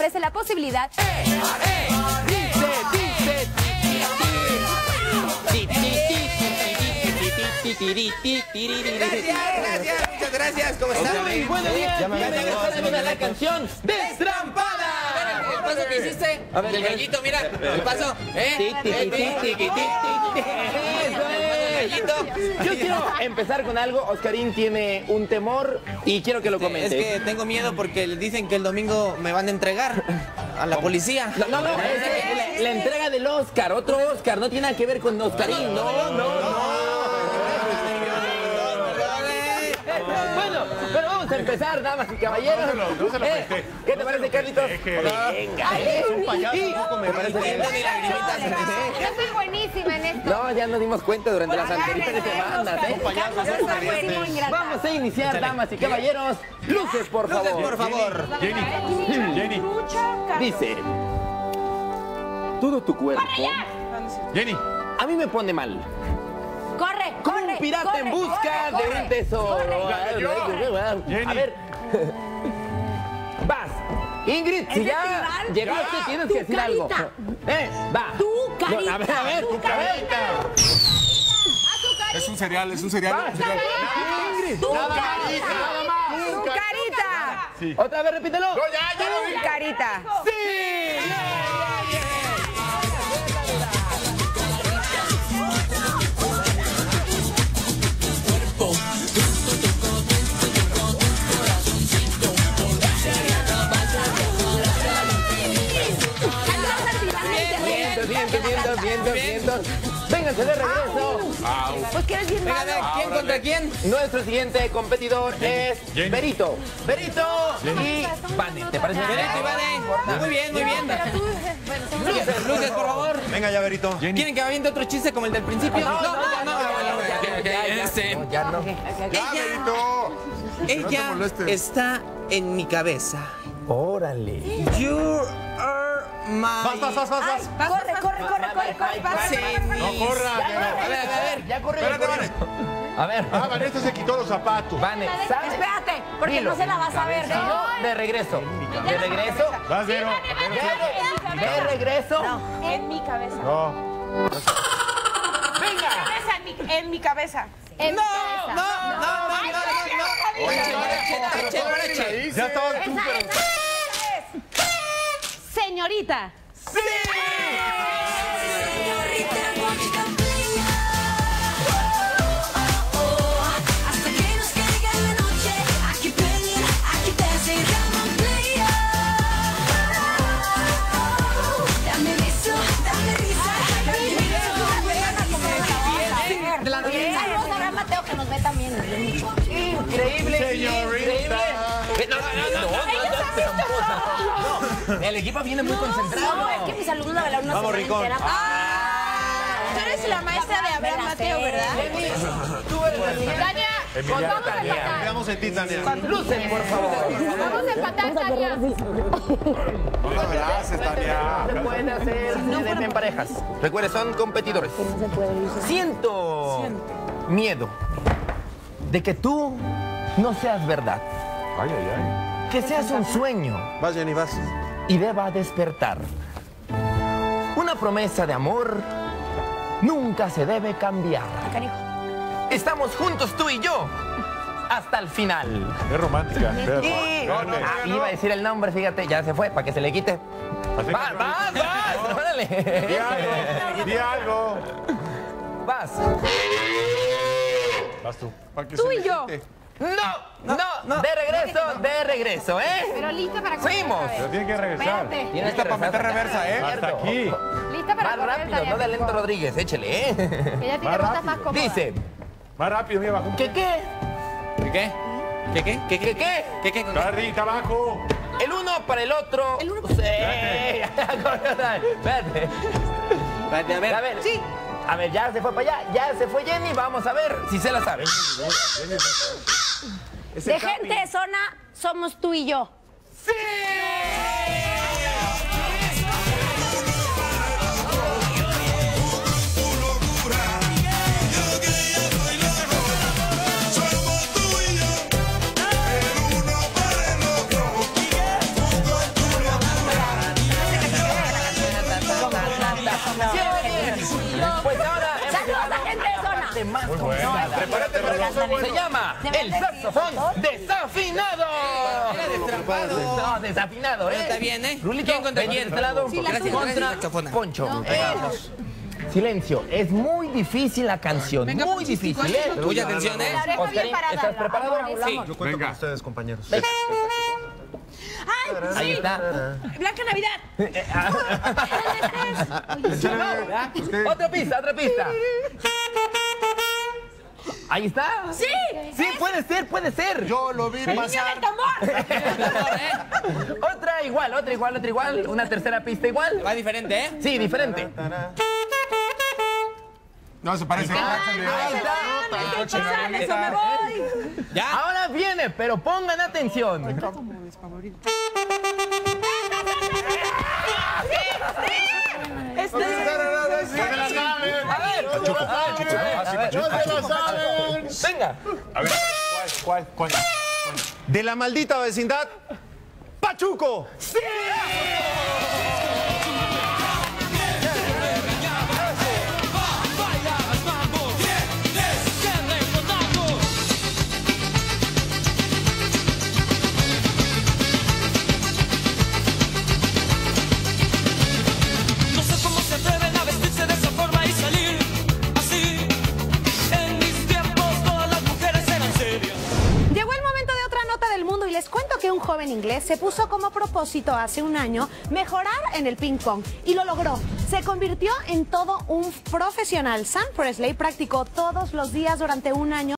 ofrece la posibilidad... Gracias, muchas gracias. ¿Cómo están? Muy buenos días. Bienvenidos a la canción Destrampada. El paso que hiciste. A ver, el gallito, mira. El paso. Yo quiero empezar con algo. Oscarín tiene un temor y quiero que lo comente. Es que tengo miedo porque dicen que el domingo me van a entregar a la policía. No, es la entrega del Oscar, otro Oscar, no tiene nada que ver con Oscarín, no. Bueno, pero vamos a empezar, damas y caballeros. ¿Qué te parece, Carlitos? Venga, es un payaso, me parece bien. Yo soy buenísima en esto. No, ya nos dimos cuenta durante las anteriores semanas, Vamos a iniciar, damas y caballeros. Luces, por favor. Luces, por favor. Jenny. Dice: todo tu cuerpo Jenny. a mí me pone mal. Corre, Como un pirata en busca de un tesoro. A ver. Vas. Ingrid, si ya llegaste, tienes que decir algo. Va. Tu carita. A ver. Es un cereal. Ingrid. Tu carita. Sí. Otra vez, repítelo. No, ya lo dije. Carita. ¡Sí! Vientos. Vénganse de regreso. Pues que eres bien Venga, a ver, malo. ¿quién contra quién? Nuestro siguiente competidor es Jenny. Berito y Vane. ¿Te parece bien? Berito y Vane. Muy bien. Luces, por favor. Venga ya, Berito. ¿Quieren que aviente otro chiste como el del principio? No. Ya no. Ella está en mi cabeza. Órale. You are my... Vas. Corre. No corra. A ver. Ya corre. Espérate, Vane. A ver. Vanessa se quitó los zapatos. Vane, ¿sabes? Espérate, porque Dilo. no se la vas a ver. De regreso. Vas, Vero. De regreso. En mi cabeza. No. Venga. En mi cabeza. No. Ya estabas tú, pero... Señorita. ¡Sí! Hasta que nos caiga la noche, aquí pelear, aquí te cerramos playa. Dame beso, dame risa, De la novela. Saludos a Gran Mateo que nos ve también. Increíble. Señorita. No. El equipo viene muy concentrado. No, es que mi saludo la verdad no Vamos, se Ricón. Tú eres la maestra de Abraham Mateo, ¿verdad? Tú eres la siguiente. Tania, Emiliana. vamos a empatar. Veamos en ti, Tania. Lucen, por favor. Vamos a empatar, Tania. No lo abraces, Tania. Se pueden hacer en parejas. Recuerden, son competidores. Siento miedo de que tú no seas verdad. Ay. Que seas un sueño Vas, Jenny, vas. y deba despertar. Una promesa de amor nunca se debe cambiar. Estamos juntos tú y yo hasta el final. Es romántica. Y No. iba a decir el nombre, fíjate, ya se fue, para que se le quite. Vas, órale. Di algo. Vas. Vas tú. Tú y yo. No, de regreso, ¿eh? Pero lista para correr. Fuimos. Pero tiene que regresar. Espérate. Tienes que para meter reversa, ¿eh? Hasta aquí. Lista para Más correr, rápido, Tania, no de por Lento favor. Rodríguez, échele, ¿eh? Que ya tiene Más botas más rápido. cómodas. Dice, Más rápido, mira, abajo. ¿Qué? Carrita abajo. el uno para el otro. El uno. Sí. Espérate. Espérate, a ver. Sí. A ver, ya se fue para allá, ya se fue Jenny, vamos a ver si se la sabe. De gente de zona, somos tú y yo. ¡Sí! Pues ahora hemos ¡Saludos, llegado gente de a la zona! parte más Bueno, complicada. prepárate para eso. Se llama el saxofón desafinado. Era destrapado. No, desafinado, ¿eh? Está bien, ¿eh? Rulito, ¿Quién contra vení de quién? este lado. Sí, gracias, Contra gracias, saxofona. Poncho. Silencio, es muy difícil la canción, muy difícil, ¿eh? Mucha atención, ¿eh? La oreja bien Oscarín, parada. ¿estás preparado? Sí. Yo cuento con ustedes, compañeros. ¡Ay, Ahí sí! está. Blanca Navidad. Otra pista, otra pista. Ahí está. ¡Sí! Sí, puede ser, puede ser. Yo lo vi ¡El niño pasar. del tambor! Otra igual, otra igual, otra igual. Una tercera pista igual. Va diferente, ¿eh? Sí, diferente. No, se parece. Ahí está. ¡Eso me voy! ¿Ya? Ahora viene, pero pongan atención. Venga. A ver, ¿cuál? De la maldita vecindad, Pachuco. No sé cómo se atreven a vestirse de esa forma y salir así. En mis tiempos todas las mujeres eran serias. Llegó el momento de otra nota del mundo y les cuento que un joven inglés se puso como propósito hace un año mejorar en el ping pong y lo logró. Se convirtió en todo un profesional. Sam Presley practicó todos los días durante un año.